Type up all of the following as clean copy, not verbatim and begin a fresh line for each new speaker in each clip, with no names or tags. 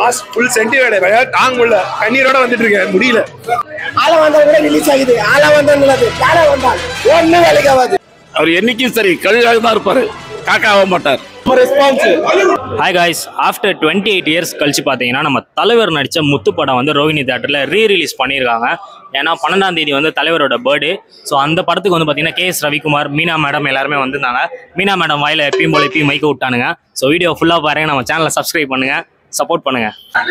Mass full sentiment தாங்க முடியல, கண்ணீரோட வந்துட்டு இருக்கேன், முடியல.
ஆள வந்தா கூட ரிலீஸ் ஆகுது, ஆள வந்தது கால வந்தால் ஒன்னும் வேலைக்கு ஆகாது.
அவர் என்னைக்கும் சரி கழுகாக தான் இருப்பாரு, காக்கா ஆக மாட்டார்.
ஹாய் காய்ஸ், ஆஃப்டர் 28 இயர்ஸ் கழிச்சு பார்த்தீங்கன்னா நம்ம தலைவர் நடித்த முத்து படம் வந்து ரோஹிணி தேட்டரில் ரீரிலீஸ் பண்ணியிருக்காங்க. ஏன்னா 12ஆம் தேதி வந்து தலைவரோட பர்த்டே. ஸோ அந்த படத்துக்கு வந்து பார்த்தீங்கன்னா KS ரவிக்குமார், மீனா மேடம் எல்லாருமே வந்திருந்தாங்க. மீனா மேடம் வாயில எப்பயும் போல எப்பயும் மைக்க விட்டானுங்க. ஸோ வீடியோ ஃபுல்லாக பாருங்க, நம்ம சேனலை சப்ஸ்கிரைப் பண்ணுங்க, சப்போர்ட் பண்ணுங்க.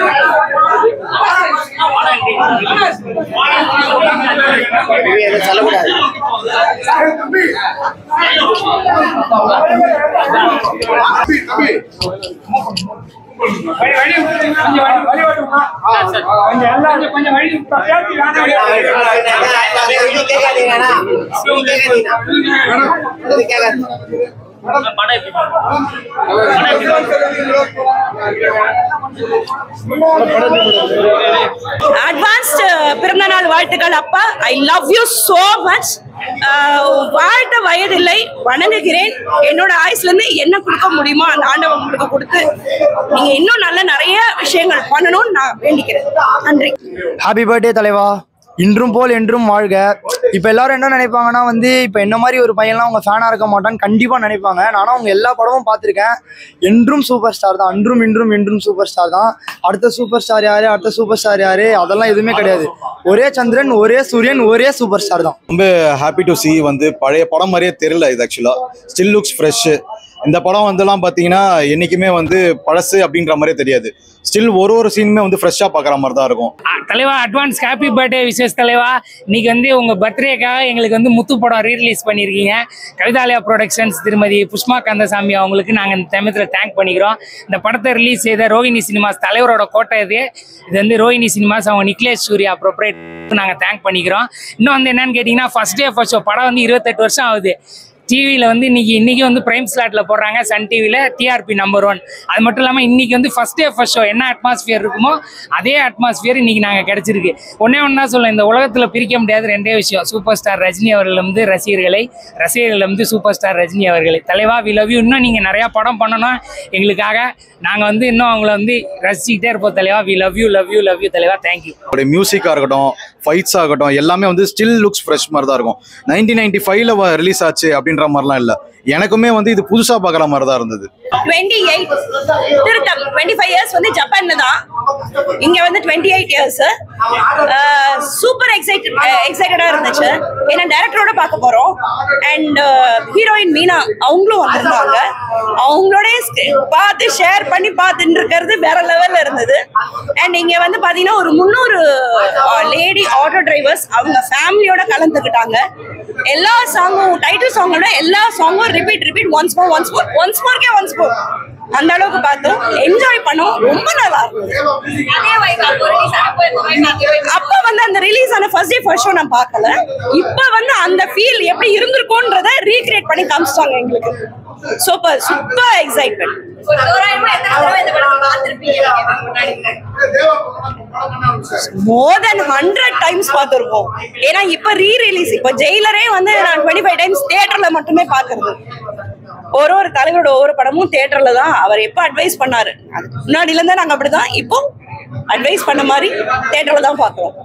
அட்வான்ஸ்ட் பிறந்த நாள் வாழ்த்துக்கள் அப்பா. I love you so much. வாழ்த்த வயதில்லை, வணங்குகிறேன். என்னோட ஆயுஸ்ல இருந்து என்ன கொடுக்க முடியுமோ அந்த ஆண்டவன் உங்களுக்கு கொடுத்து நீங்க இன்னும் நல்ல நிறைய விஷயங்கள் பண்ணணும்னு நான் வேண்டிக்கிறேன். நன்றி.
ஹாப்பி பர்த்டே தலைவா, இன்றும் போல் என்றும் வாழ்க. இப்போ எல்லாரும் என்ன நினைப்பாங்கன்னா வந்து இப்போ என்ன மாதிரி ஒரு பையன்லாம் அவங்க ஃபேனாக இருக்க மாட்டான்னு கண்டிப்பாக நினைப்பாங்க. நானும் அவங்க எல்லா படமும் பார்த்துருக்கேன். என்றும் சூப்பர் ஸ்டார் தான், அன்றும் இன்றும் என்றும் சூப்பர் ஸ்டார் தான். அடுத்த சூப்பர் ஸ்டார் யாரு, அடுத்த சூப்பர் ஸ்டார் யாரு, அதெல்லாம் எதுவுமே கிடையாது. ஒரே சந்திரன், ஒரே சூரியன், ஒரே சூப்பர் ஸ்டார் தான்.
ரொம்ப ஹாப்பி டு சி. வந்து பழைய படம் மாதிரியே தெரியல இது. ஆக்சுவலாக ஸ்டில் லுக்ஸ் ஃப்ரெஷ். இந்த படம் வந்துலாம் பார்த்தீங்கன்னா என்றைக்குமே வந்து பழசு அப்படின்ற மாதிரியே தெரியாது. ஸ்டில் ஒரு சீனுமே வந்து ஃப்ரெஷ்ஷாக பார்க்குற மாதிரி தான் இருக்கும்.
தலைவா அட்வான்ஸ் ஹாப்பி பர்த்டே விஷஸ் தலைவா. இன்னைக்கு வந்து உங்கள் பர்த்டேக்காக எங்களுக்கு வந்து முத்து படம் ரீரிலீஸ் பண்ணியிருக்கீங்க. கவிதாலயா ப்ரொடக்ஷன்ஸ் திருமதி புஷ்மா கந்தசாமி அவங்களுக்கு நாங்கள் இந்த சமயத்தில் தேங்க் பண்ணிக்கிறோம். இந்த படத்தை ரிலீஸ் செய்த ரோஹிணி சினிமாஸ் தலைவரோட கோட்டை இது வந்து ரோஹிணி சினிமாஸ், அவங்க நிக்லேஷ் சூர்யா ப்ரொப்ரேட் நாங்கள் தேங்க் பண்ணிக்கிறோம். இன்னும் வந்து என்னன்னு கேட்டிங்கன்னா ஃபர்ஸ்ட் டே ஃபர்ஸ்ட் ஷோ படம் வந்து 28 வருஷம் ஆகுது. டிவியில் வந்து இன்னைக்கு வந்து பிரைம் ஸ்லாட்டில் போடுறாங்க, சன் டிவியில் TRP நம்பர் 1. அது மட்டும் இல்லாமல் இன்னைக்கு வந்து ஃபர்ஸ்ட் டே ஃபர்ஸ்ட் ஷோ என்ன அட்மாஸ்பியர் இருக்குமோ அதே அட்மாஸ்பியர் இன்னைக்கு நாங்கள் கிடைச்சிருக்கு. ஒன்றே ஒன்றா சொல்ல, இந்த உலகத்தில் பிரிக்க முடியாத ரெண்டே விஷயம், சூப்பர் ஸ்டார் ரஜினி அவர்கள் வந்து ரசிகர்கள் வந்து சூப்பர் ஸ்டார் ரஜினி அவர்களை. தலைவா வி லவ் யூ. இன்னும் நீங்கள் நிறையா படம் பண்ணணும் எங்களுக்காக, நாங்கள் வந்து இன்னும் அவங்கள வந்து ரசிச்சுக்கிட்டே இருப்போம் தலைவா. We love you love you love you தலைவா. தேங்க்யூ.
அவருடைய மியூசிக்காக இருக்கட்டும், ஃபைட்ஸ் ஆகட்டும், எல்லாமே வந்து ஸ்டில் லுக்ஸ் ஃப்ரெஷ் மாதிரி தான் இருக்கும். 1995 ரிலீஸ் ஆச்சு அப்படின்ற மாதிரிலாம் இல்லை. எனக்குமே வந்து இது புதுசா பார்க்குற மாதிரி தான் இருந்தது.
28 திருத்தம் 25 இயர்ஸ் வந்து ஜப்பான்ல தான், இங்க வந்து 28 இயர்ஸ். சூப்பர் எக்ஸைட்டடா இருந்துச்சு. ஏன்னா டைரக்டரோட பார்க்க போறோம். அண்ட் ஹீரோயின் மீனா அவங்களும் வந்திருந்தாங்க. அவங்களோட பார்த்து ஷேர் பண்ணி பார்த்துட்டு இருக்கிறது வேற லெவல்ல இருந்தது. அண்ட் இங்க வந்து பாத்தீங்கன்னா ஒரு 300 லேடி ஆட்டோ டிரைவர்ஸ் அவங்க ஃபேமிலியோட கலந்துக்கிட்டாங்க. எல்லா சாங்கும், டைட்டில் சாங்கோட எல்லா சாங்கும் ரிப்பீட் ஒன்ஸ் மோர் அந்த அளவுக்கு பார்த்தோம், என்ஜாய் பண்ணோம். ரொம்ப நல்லா இருந்தது. அப்ப வந்து அந்த ரிலீஸ் ஆன ஃபர்ஸ்ட் டே ஃபர்ஸ்ட் ஷோ நான் பார்க்கல. இப்ப வந்து அந்த ஃபீல் எப்படி இருந்திருக்கும்ன்றத ரீக்ரியேட் பண்ணி காமிச்சிட்டாங்க எங்களுக்கு. Super excitement. More than 100 times பார்த்திருப்போம். ஏன்னா இப்ப ரீரிலீஸ், இப்ப ஜெயிலரே வந்து நான் 25 டைம்ஸ் தியேட்டர்ல மட்டுமே பாக்குறது. ஒரு தலைவரோட ஒவ்வொரு படமும் தியேட்டர்ல தான். அவர் எப்ப அட்வைஸ் பண்ணாரு, முன்னாடில இருந்தா நாங்க அப்படிதான், இப்போ அட்வைஸ் பண்ண மாதிரி தியேட்டர்ல தான் பாக்குறோம்.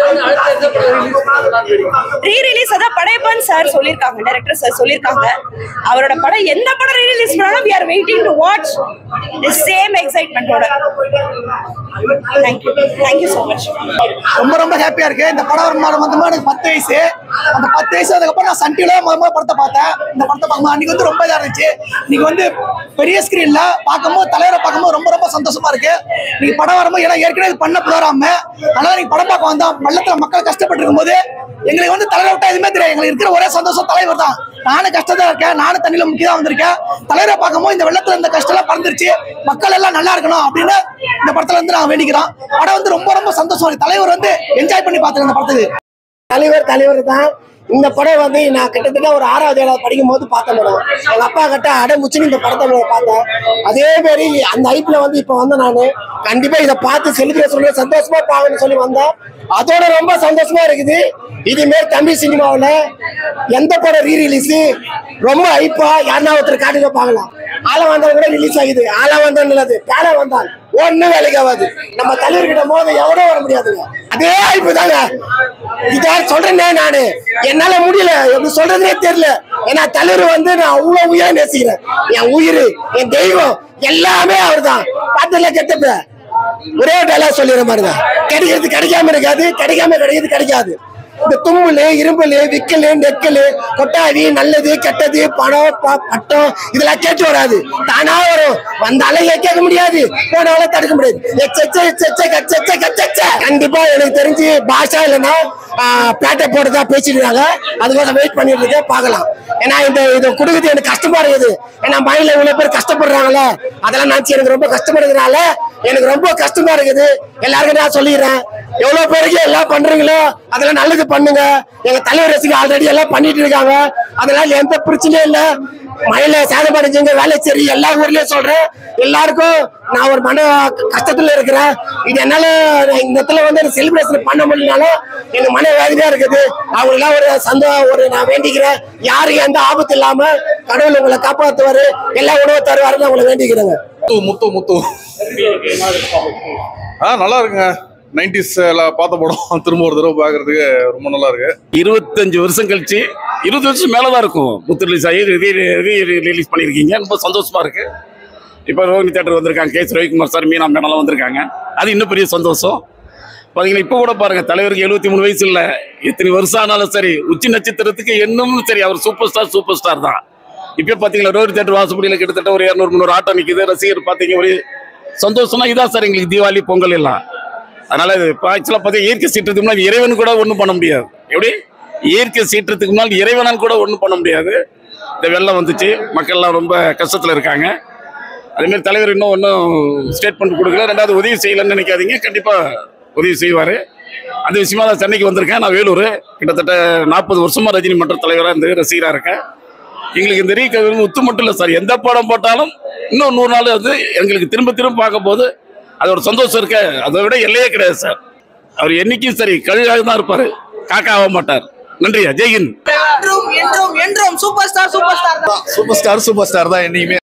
ரீரிலீஸ் அதான் படையப்பன் சார் சொல்லியிருக்காங்க, டைரக்டர் சார் சொல்லியிருக்காங்க. அவரோட படம் எந்த படம் ரீரிலீஸ் பண்ணாலும் we are waiting to watch the same excitementோட. Thank you so much.
ரொம்ப ஹாப்பியா இருக்கு. இந்த படம் வந்து எனக்கு 10 வயசு. அந்த 10 வயசு அதுக்கப்புறம் நான் சன் டிவில முதல்ல படத்தை பார்த்தேன். இந்த படத்தை பார்க்கும்போது அன்னைக்கு வந்து ரொம்ப இதா இருந்துச்சு. இன்னைக்கு வந்து பெரிய ஸ்கிரீன்ல பார்க்கும்போது, தலைவரை பார்க்கும்போது ரொம்ப சந்தோஷமா இருக்கு. இன்னைக்கு படம் வரும்போது ஏன்னா ஏற்கனவே பண்ண ப்ரோக்ராம், அதனால நீங்க படம் பார்க்க வந்தோம். வெள்ளத்துல மக்கள் கஷ்டப்பட்டு இருக்கும்போது எங்களுக்கு வந்து தலைவர் விட்டா எதுவுமே தெரியாது. எங்களுக்கு இருக்கிற ஒரே சந்தோஷம் தலைவர் தான். நானும் கஷ்டத்தான் இருக்கேன், நானும் தண்ணியில முக்கியதான் வந்திருக்கேன். தலைவரை பார்க்கும்போது இந்த வெள்ளத்துல இந்த கஷ்டம் எல்லாம் பறந்துருச்சு, மக்கள் எல்லாம் நல்லா இருக்கணும் அப்படின்னு இந்த படத்துல வந்து நாங்க வேண்டிக்கிறோம். படம் வந்து ரொம்ப சந்தோஷம் இருக்கு. தலைவர் வந்து என்ஜாய் பண்ணி பார்த்துருக்கேன் இந்த படத்துக்கு. தலைவர் தான். இந்த படம் வந்து நான் கிட்டத்தட்ட ஒரு 6வது 7வது படிக்கும் போது பார்த்தேன் மேடம். எங்க அப்பா கிட்ட அடமுச்சுன்னு இந்த படத்தை பார்த்தேன். அதே மாதிரி அந்த ஐப்ல வந்து இப்ப வந்து நான் கண்டிப்பா இதை பார்த்து செலிப்ரேஷன் சந்தோஷமா பாக்கணும்னு சொல்லி வந்தேன். அதோட ரொம்ப சந்தோஷமா இருக்குது. இதுமாரி தமிழ் சினிமாவில் எந்த படம் ரீரிலீஸ் ரொம்ப ஐப்பா யாருன்னா ஒருத்தர் காட்டுக்க பார்க்கலாம். ஆள வந்தாலும் கூட ரிலீஸ் ஆகுது. ஆள வந்தான் நல்லது, பேர வந்தான் ஒன்னும் வேலைக்கு ஆகாது. நம்ம தலைவர்கிட்ட மோத எவனோ வர முடியாதுங்க. அதே வாய்ப்பு தாங்க. இதான் சொல்றேனே நானு, என்னால முடியல, எப்படி சொல்றதுனே தெரியல. ஏன்னா தலைவர் வந்து நான் அவ்வளவு உயிரை நேசிக்கிறேன். என் உயிர், என் தெய்வம் எல்லாமே அவர் தான். பார்த்தல கெட்டப்ப ஒரே டைலாக் சொல்லிடுற மாதிரிதான். கிடைக்கிறது கிடைக்காம இருக்காது, கிடைக்காம கிடைக்கிறது கிடைக்காது. இந்த தும்முலு, இரும்புலு, விக்கலு, நெக்கலு, கொட்டாவி, நல்லது கெட்டது, பணம் பட்டம் இதெல்லாம் கேட்டு வராது, தானா வரும். வந்தாலும் கேட்க முடியாது, போனாலும் தடுக்க முடியாது. கண்டிப்பா எனக்கு தெரிஞ்சு பாஷா இல்லைன்னா பேட்டை போட்டுதான் பேசிட்டு இருக்காங்க. அதுக்கோசம் வெயிட் பண்ணிட்டு இருக்கேன், பார்க்கலாம். ஏன்னா இதை கொடுக்குறது எனக்கு கஷ்டமா இருக்குது. ஏன்னா மைண்ட்ல இவ்வளவு பேர் கஷ்டப்படுறாங்கல்ல, அதெல்லாம் நினைச்சு எனக்கு ரொம்ப கஷ்டப்படுறதுனால எனக்கு ரொம்ப கஷ்டமா இருக்குது. எல்லாருக்கும் நான் சொல்லிடுறேன், எவ்வளவு பேருக்கு எல்லாம் பண்றீங்களோ அதெல்லாம் நல்லது பண்ணுங்க. எங்க தலைவர் ரசிகர் ஆல்ரெடி எல்லாம் பண்ணிட்டு இருக்காங்க, அதனால எந்த பிரச்சனையும் இல்ல. மழையில சேதம் அடைஞ்சவங்க வேலை சரி, எல்லா ஊர்லயும் சொல்றேன். எல்லாருக்கும் நான் ஒரு மன கஷ்டத்துல இருக்கிறேன். இது என்னால இந்த இடத்துல வந்து செலிப்ரேஷன் பண்ண முடியலனாலும் எனக்கு மன வேதனையா இருக்குது. அவங்களாம் ஒரு ஒரு நான் வேண்டிக்கிறேன், யாருக்கு எந்த ஆபத்து இல்லாம கடவுள் உங்களை காப்பாற்றுவாரு, எல்லா உணவு தருவாருன்னு அவங்களை வேண்டிக்கிறேங்க.
முத்து நல்லா இருக்குங்க. 90s பார்த்த படம் திரும்ப ஒரு தடவை பார்க்கறதுக்கு ரொம்ப நல்லா இருக்கு.
25 வருஷம் கழிச்சு, 20 வருஷம் மேலதான் இருக்கும் முத்து ரிலீஸ் ஆகி ரிலீஸ் பண்ணியிருக்கீங்க. ரொம்ப சந்தோஷமா இருக்கு. இப்போ ரோஹினி தியேட்டர் வந்திருக்காங்க, கேஸ் ரவிக்குமார் சார், மீனா மேனெல்லாம் வந்திருக்காங்க. அது இன்னும் பெரிய சந்தோஷம். பார்த்தீங்கன்னா இப்போ கூட பாருங்க, தலைவருக்கு 73 வயசு இல்லை, எத்தனை வருஷம் ஆனாலும் சரி, உச்சி நட்சத்திரத்துக்கு இன்னும் சரி அவர் சூப்பர் ஸ்டார் தான். இப்போ பார்த்தீங்களா ரோஹினி தியேட்டர் வாசப்படியில் கிட்டத்தட்ட ஒரு 200-300 ஆட்டோ நிற்குது. ரசிகர் பார்த்தீங்க ஒரு சந்தோஷம்னா இதான் சார் எங்களுக்கு தீபாவளி பொங்கல் எல்லாம். அதனால இப்போ ஆக்சுவலாக பார்த்தீங்கன்னா இயற்கை சீற்றத்துக்கு முன்னாடி இறைவன் கூட ஒன்றும் பண்ண முடியாது. எப்படி இயற்கை சீற்றத்துக்கு முன்னால் இறைவனால் கூட ஒன்றும் பண்ண முடியாது. இந்த வெள்ளம் வந்துச்சு, மக்கள்லாம் ரொம்ப கஷ்டத்தில் இருக்காங்க. அதேமாதிரி தலைவர் இன்னும் ஒன்றும் ஸ்டேட்மெண்ட் கொடுக்கல. ரெண்டாவது உதவி செய்யலைன்னு நினைக்காதீங்க, கண்டிப்பாக உதவி செய்வார். அந்த விஷயமா தான் சென்னைக்கு வந்திருக்கேன். நான் வேலூர், கிட்டத்தட்ட 40 வருஷமாக ரஜினி மன்ற தலைவராக இருந்து ரசிகராக இருக்கேன். எங்களுக்கு இந்த ரீகவர் முத்து மட்டும் இல்லை சார், எந்த படம் போட்டாலும் இன்னும் 100 நாள் வந்து எங்களுக்கு திரும்ப பார்க்கும் போது அது ஒரு சந்தோஷம் இருக்க, அதை விட எல்லையே கிடையாது சார். அவர் என்னைக்கும் சரி கழுகாக தான் இருப்பார், காக்கா ஆக மாட்டார். நன்றியா, ஜெய்ஹிந்த்.
சூப்பர் ஸ்டார் தான் என்னைக்குமே.